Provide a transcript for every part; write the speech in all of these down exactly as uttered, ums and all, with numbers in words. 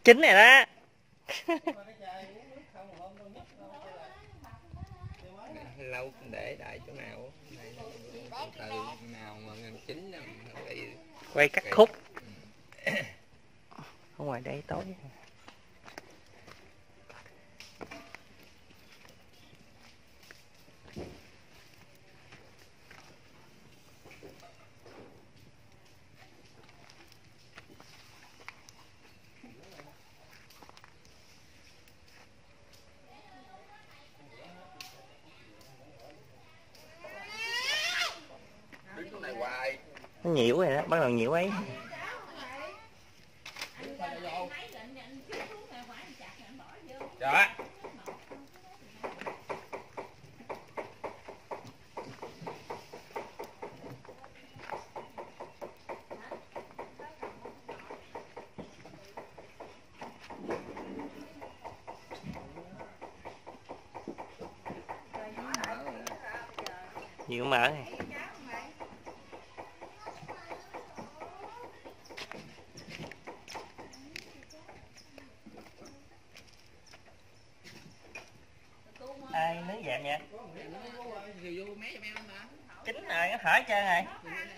Chín này đó. Lâu để đại chỗ nào từ nào mà gần chín quay cắt khúc ở ngoài đây tối. Nó nhiễu rồi đó, bắt đầu nhiễu ấy. Đó. Nhiễu mỡ này. Ai nướng dạm vậy? Chín rồi, nó hỏi trơn rồi.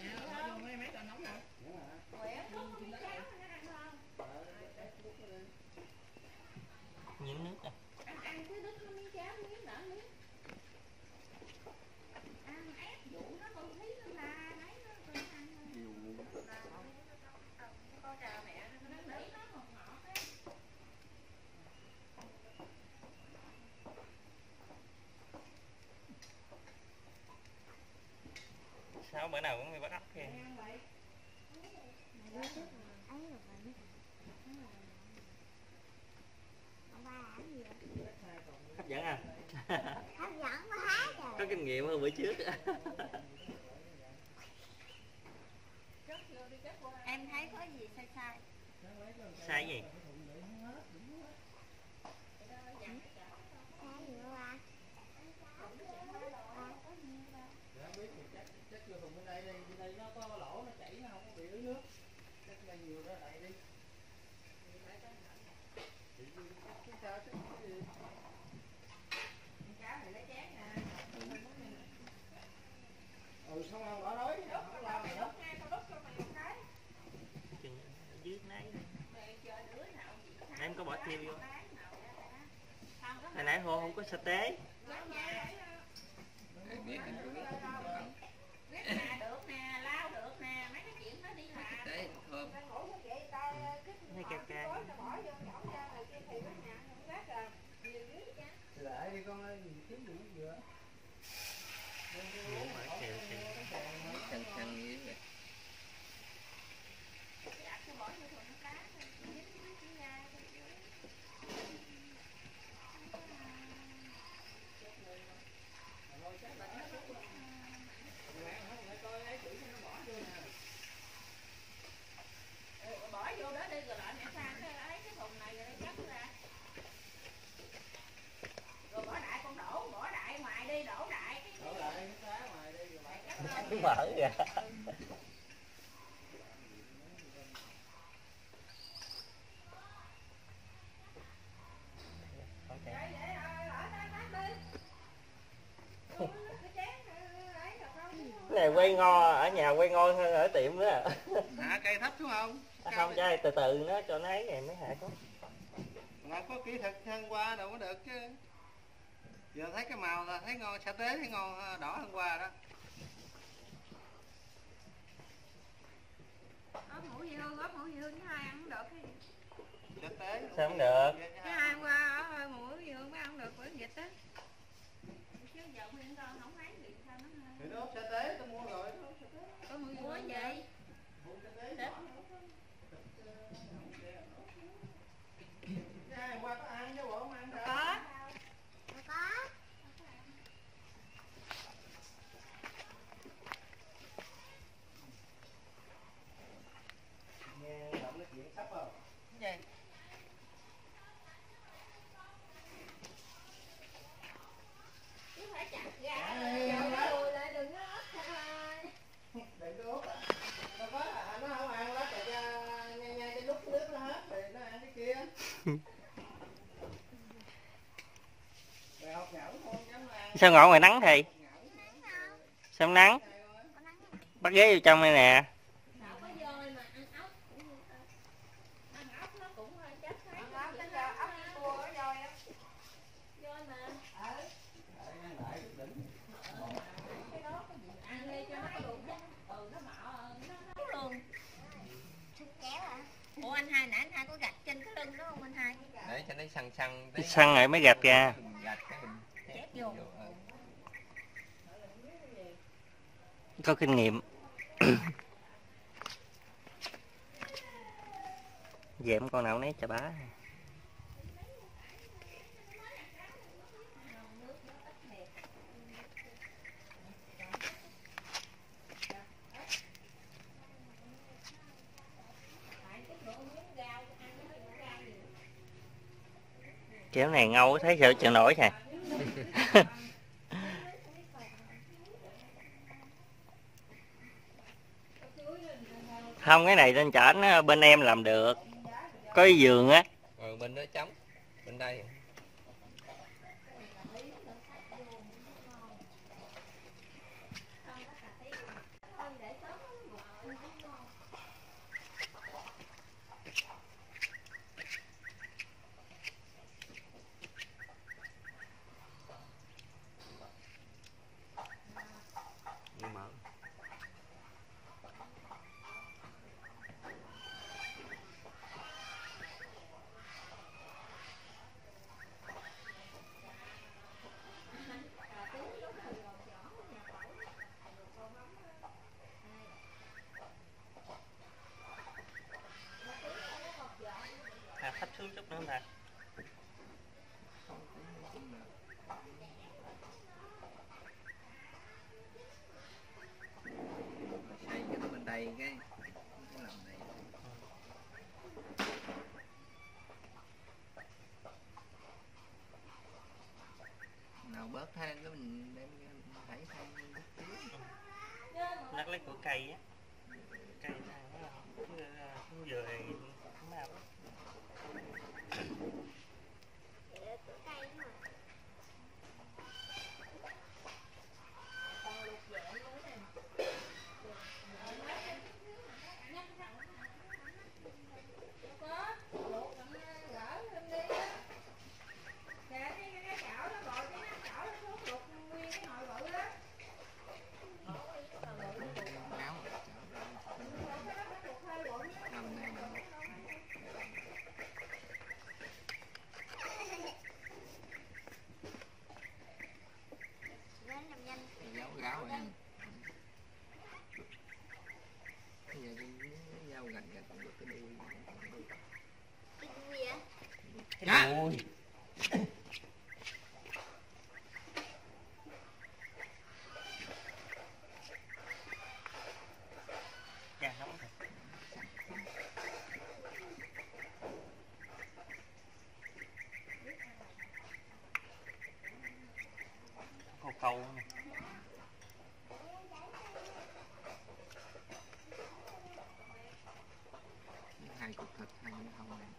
Nhiễm nước à. Sao bữa nào cũng bị bắt ốc kìa. Hấp dẫn à? Hấp dẫn quá trời. Có kinh nghiệm hơn bữa trước. Em thấy có gì sai sai. Sai gì? Ừ, xong rồi bỏ đói. Em có bỏ tiêu vô. Hồi nãy Hồ không có sa tế. Hay cà cà. Lại đi con ơi, kiếm gì nữa. Ngủ mở kèo kèo. Căng căng như vậy. Bỏ vô đó đi rồi lại mẹ sang cái ấy cái thùng này rồi cắt ra. Rồi bỏ đại con đổ, bỏ đại ngoài đi, đổ đại cái Đổ lại cái đá ngoài đi rồi lại cắt. Cứ mở ra. Cái này quay ngon ở nhà quay ngon hơn ở tiệm nữa. Hạ cây thấp xuống không? À, không trai từ từ nó cho nó ấy này mới hạ xuống. Mà có kỹ thuật hơn qua đâu có được chứ. Giờ thấy cái màu là thấy ngon, sa tế thấy ngon đỏ hơn qua đó. ớt hủ dưa, ớt hủ dưa thứ hai ăn không được cái gì. Sa tế. Sao không được? Thứ hai hôm qua ở hủ dưa mới ăn được bởi dịch á. Chứ giờ khuyên con không bán gì sao nó hơi. Thì nó sa tế tôi mua rồi. Có mua gì? Tết. Hôm qua có ăn chứ bộ không ăn đâu. Có. Có. Nghe giọng nói chuyện sắp không? Gì? Chứ phải chặt ra. Lùi lại đừng có ớt thôi. Đừng có ớt. Đâu có, nó không ăn lá cà Sao ngồi ngoài nắng thì? Sao không nắng? Bắt ghế vô trong đây nè. Ủa anh hai nãy anh hai có gạch trên cái lưng đó không anh hai? Để cho nó săn săn tí. Săn rồi mới gạch ra. Gạch cái mình Chép vô. ờ. Có kinh nghiệm. Dẹm con nào nấy chà bá. Kéo này ngâu thấy sợ chịu nổi nè. Không, cái này trên chợ nó bên em làm được. Có cái giường á. Rồi bên đó trống. Bên đây. À, thấp xuống chút nữa không ta? Xây cái bên đây cái cái làm này. Nào bớt than cái mình đem phải thay Nát lấy của cây á. Cây thang nó chứ không vừa thì không nào á. Gáo gáo rồi anh. Bây giờ cái dao gạch gạch được cái đuôi. Cái đuôi á? Cái đuôi. Dạ nóng rồi. Câu câu nè. hai cục thịt hai miếng hồng này.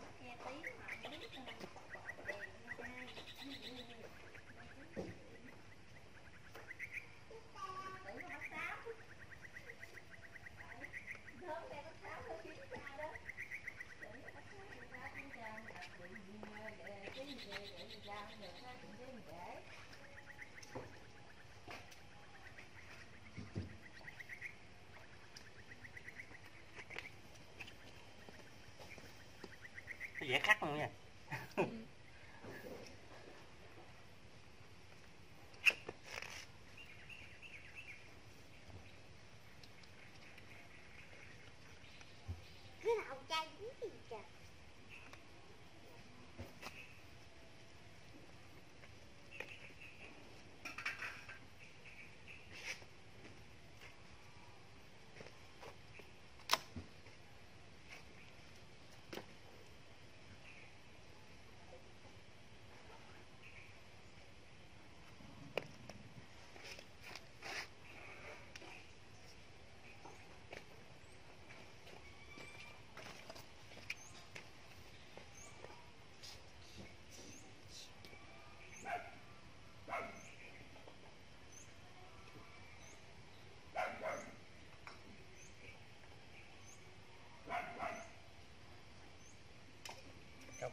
Dễ khắc luôn nha. Cứ nào chai gì trời.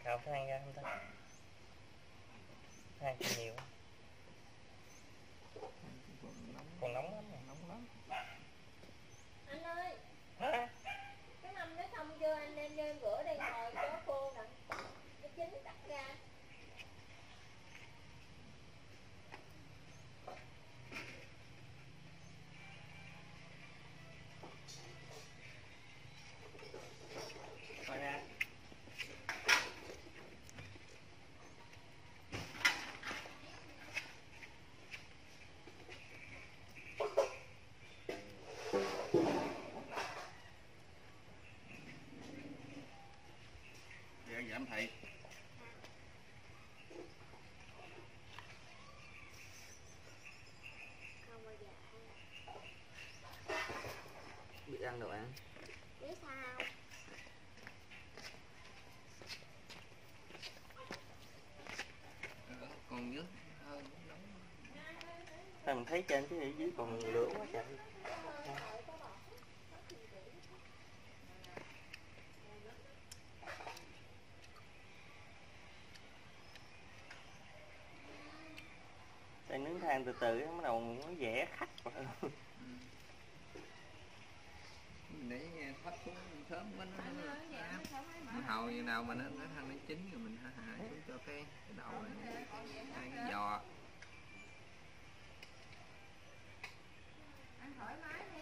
Hào than ra không ta? Than nhiều. Còn nóng lắm, nóng lắm. Anh ơi. Hả? Cái mâm nó xong chưa anh đem vô rửa đây ngồi cho khô nè. Nó chín cắt ra. Coi ra. Dạ giảm thầy. Không bao giờ ăn. Biết ăn đồ ăn. Biết sao? Còn dưới hơn nóng. Sao mình thấy trên chứ ở dưới còn lửa quá trời. Đây nướng than từ từ bắt đầu nó vẽ khách vào. Để thấp xuống sớm quá nó nó hầu như nào mà nó nó than nó chín rồi mình hạ hạ xuống cho cái cái đầu này hai cái giò. Ăn thoải mái đi.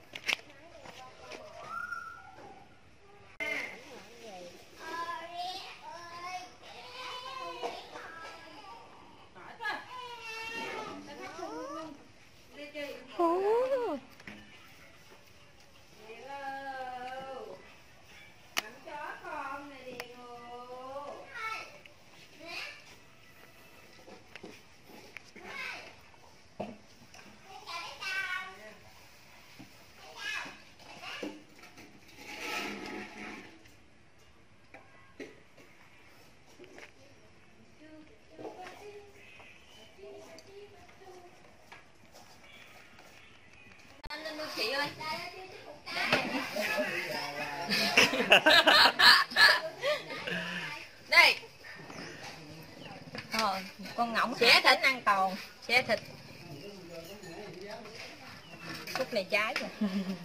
Chị ơi. Đây. Ờ, con ngỗng xé thịt ăn toàn, xé thịt. Khúc này trái rồi.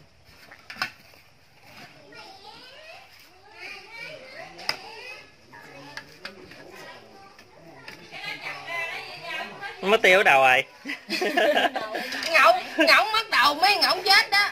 Mất tiêu ở đầu rồi. Ngỗng, ngỗng mất đầu mấy ngỗng chết đó.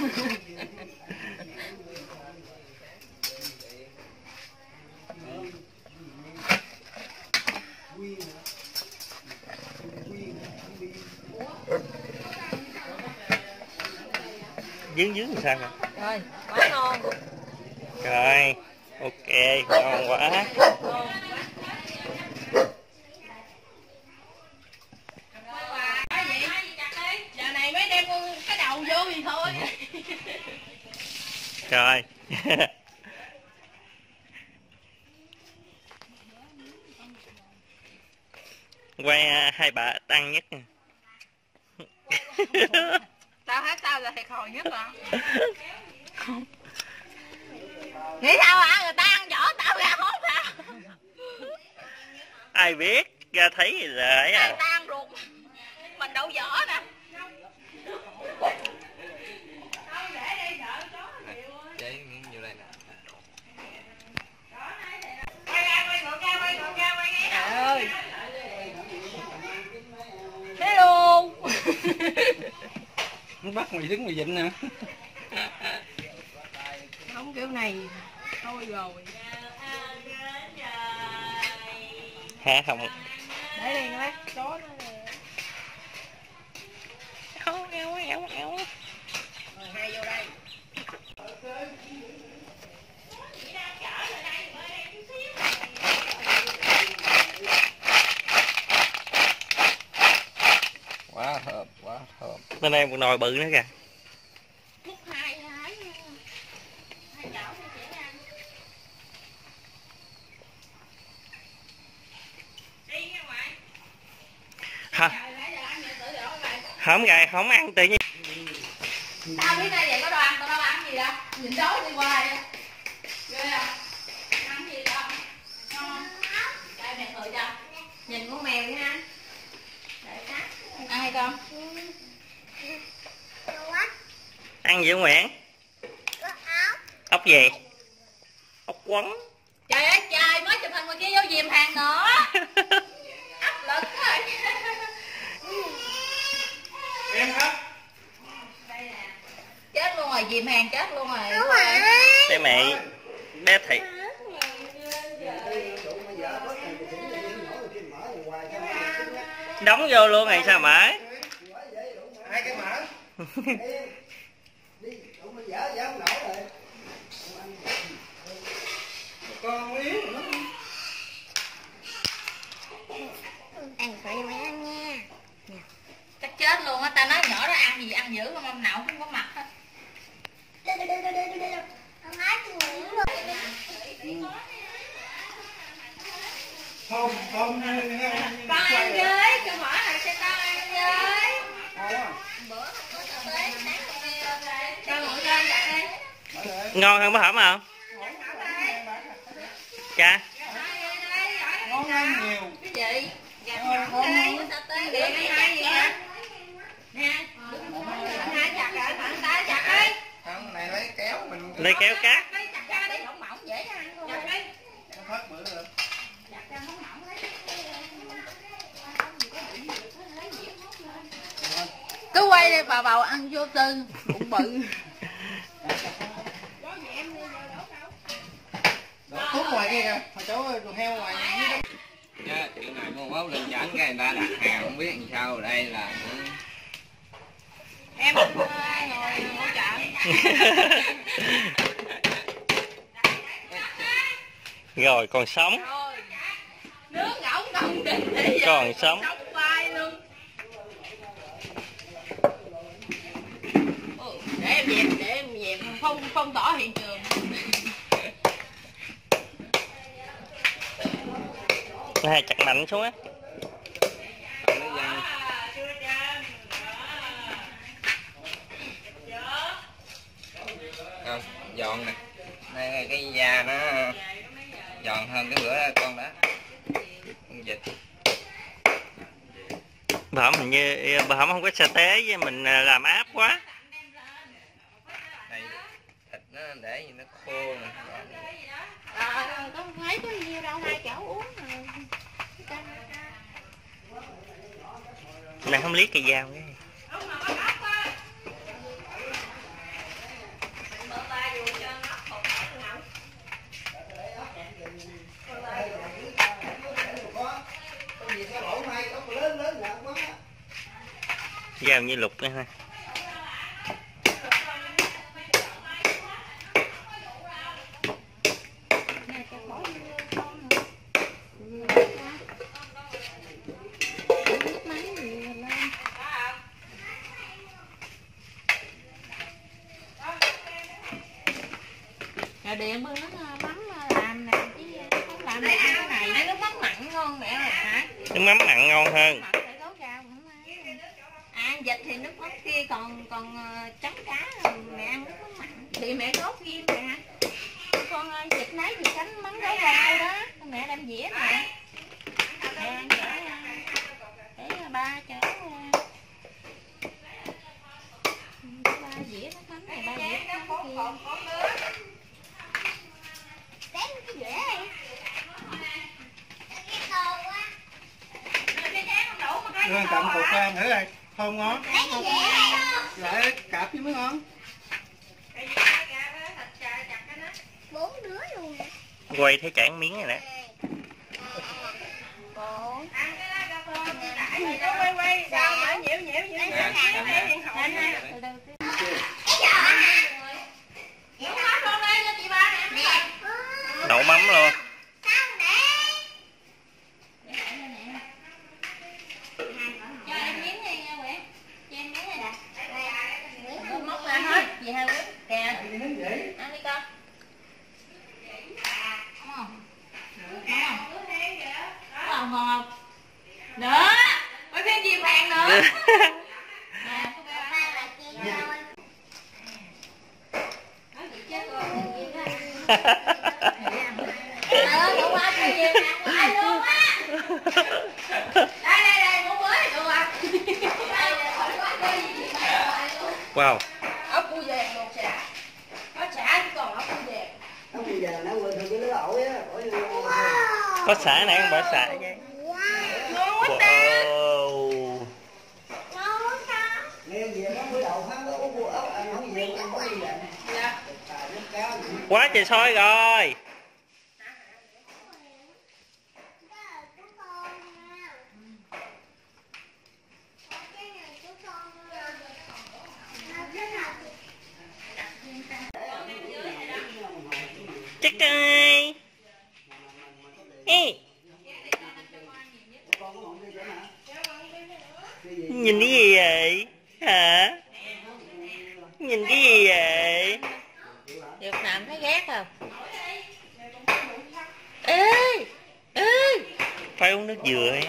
Dướng dướng làm sao nè. Rồi, quá ngon. Rồi, ok, ngon quá. Giờ này mới đem cái đầu vô thì thôi. Rồi. Quay hai bà ăn nhất. Tao hát tao là thiệt hồi nhất rồi. Nghĩ sao hả? Người ta ăn vỏ tao ra hốt hả? Ai biết, ra thấy thì là ấy à. Người ta ăn ruột. Mình đậu vỏ nè. Để miếng vô đây nè. Quay ra, quay ngược ra, quay ngược ra, quay nghe. Trời ơi. Thế luôn. Nó bắt mày đứng mày vịnh nè. Không kiểu này thôi rồi. Hả không? Để đi nó chó nó nè. Áo áo áo áo. Rồi hai vô đây. Quá thơm, quá thơm. Bên đây một nồi bự nữa kìa. Phút hai hái. Hai chảo cho chị ăn. Đi ra ngoài. Hả? Không gài, không ăn tự nhiên. Tao biết đây vậy có đồ ăn, tao đâu ăn gì đâu. Nhìn đói đi qua vậy. Ghê à. Ăn gì đâu. Ngon. ăn gì Nguyễn? Ốc gì? Ốc quấn. Trời ơi trời, mới chụp hình ngoài kia vô dìm hàng nữa. Áp lực rồi. Em hả? Chết luôn rồi, dìm hàng chết luôn rồi. Bé mẹ bé Thị. Đóng vô luôn này sao mở? Hai cái mở. Con yếu nó. Ăn phải mày ăn nha. Chắc chết luôn á, ta nói nhỏ đó ăn gì ăn dữ mà mâm nào không có mặt hết. Không, không. Con ăn với, cho mở lại cho con ăn với. Bữa có tao tới sáng cho ngồi lên đặt đi. Ngon hơn bữa hổm không? Cha. Ngon hơn nhiều. Cái gì? Gạt nhỏ đi, tao tới để cái hai gì hả? Nè, hai chặt rồi, thằng ta chặt đi. Không, này lấy kéo mình Lấy kéo cát. Chặt ra đi, mỏng mỏng dễ ăn luôn. Chặt đi. Nó thoát bữa được. Chặt ra mỏng mỏng lấy. Cứ quay đi bà bầu ăn vô tư, bụng bự. Đổ thuốc ngoài kia kìa, hồi chỗ đồ heo ngoài dưới. Dạ, chuyện này con báo lên dẫn cái người ta đặt hàng không biết làm sao ở đây là Em ngồi hỗ trợ. Rồi còn sống. Nước ngỗng không định để Còn sống. sống vai luôn. Để em dẹp, để em dẹp phong phong tỏa hiện trường. Nó hay chặt mạnh xuống á. không, giòn nè. Đây cái da nó giòn hơn cái bữa con đó. Con vịt. Bữa hổm hình như bữa hổm không có sa tế với mình làm áp quá. Đây thịt nó để gì nó khô nè. Ờ, con thấy có nhiêu đâu, hai chảo uống rồi. Này không liếc cây dao cái. Dao như lục nữa ha. Rồi điện bưng nước mắm làm nè chứ không làm được cái này. Ăn nước mắm mặn ngon mẹ rồi hả? Nước mắm mặn ngon hơn. Mặn phải có rau không ăn. À, ăn vịt thì nước mắm kia còn còn chấm cá rồi mẹ ăn nước mắm mặn. Thì mẹ nấu riêng nè. Con ơi vịt nấy thì chấm mắm rau rau đó. Mẹ đem dĩa nè. Mẹ ăn để để ba chỗ ba dĩa nước mắm này, ba dĩa nước mắm kia. Cái dễ đi. Đưa cầm cục ra thử coi, thơm ngon. Lấy cái dễ này. Lại cạp chứ mới ngon. Bốn đứa luôn. Quay thấy cản miếng này nè. Bốn. Quay quay sao mà nhiễu nhiễu nhiễu Đậu mắm luôn. cho em miếng đi nha Nguyễn, cho em miếng này nè, móc ra hết gì hai quýt kìa, ăn đi con. Đúng không? Đúng không? Ngon không? Nữa, mấy phim chìm hàng nữa. Ờ, đủ quá chìm hàng hoài luôn á. Đây đây đây, muốn mới được à. Wow. Ốc cu vàng Có xả nè, con bỏ xả vậy. Ngon quá ta. Wow. Quá trời sôi rồi. Chắc ơi. Ê. Nhìn cái gì vậy? Hả? Nhìn cái gì vậy? Việt Nam thấy ghét không? Ê! Ê! Phải uống nước dừa.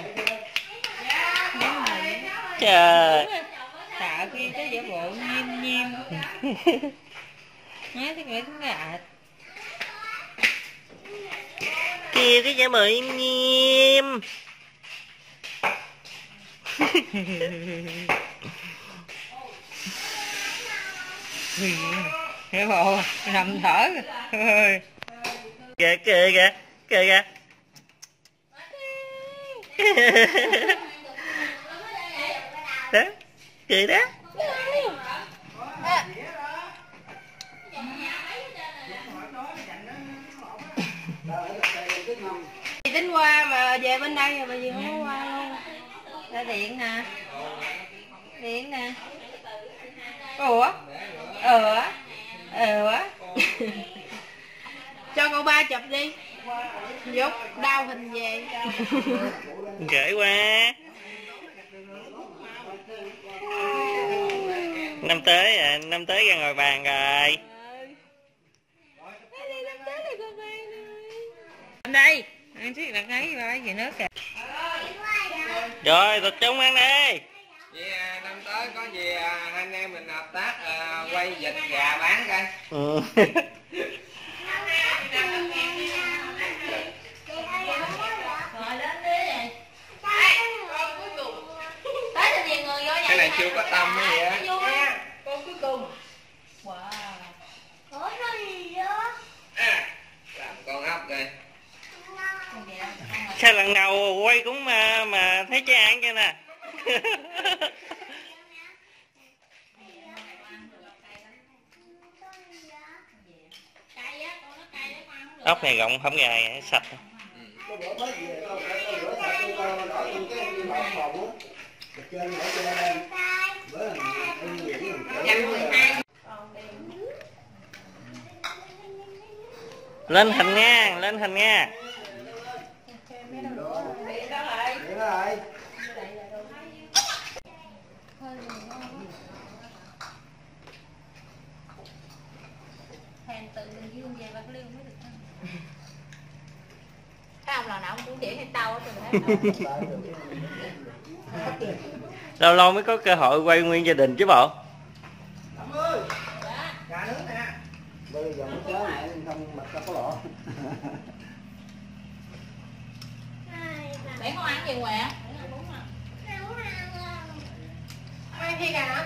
Trời. Sợ kia cái giả bộ nhiêm nhiêm. Nói cái nghĩ cái ạch. Kìa cái giả bộ im nghiêm. Giả bộ nằm thở. Kìa kìa kìa. Kìa kìa. Đó. Kìa đó. Chị tính qua mà về bên đây rồi mà gì không có qua luôn. Ra điện nè. Điện nè. Ủa? Ừ á. Ừ á. Cho cậu ba chụp đi. Giúp đau hình về. Gửi qua. Năm tới à, năm tới ra ngồi bàn rồi. Đây, ăn chiếc đặt ấy rồi, gì nữa kìa. Rồi, tập trung ăn đi. Vậy à, năm tới có gì à, hai anh em mình hợp tác à, quay vịt gà bán coi. Ừ. Cái này chưa có tâm cái gì á. Con cuối cùng. Wow. À, làm con ốc đây. Sao lần đầu quay cũng mà, mà thấy trái ăn cho nè. Ốc này rộng không gài, sạch. Lên hình nha, lên hình nha. Hèn từ Bình Dương về Bạc Liêu mới được ăn. Cái ông là nào cũng chỉ hay tao á tôi thấy. Lâu lâu mới có cơ hội quay nguyên gia đình chứ bộ. Gà nướng nè. Bây giờ mới chớ này không mặt ta có lọ. Để con ăn gì Huệ? Ăn khi gà.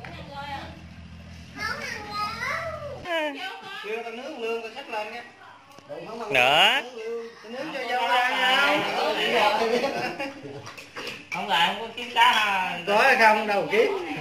Kêu tao nướng lương tao xách lên nha. Nữa. Nướng cho dâu ra nha. Không lại không có kiếm cá ha. Có hay không đâu kiếm.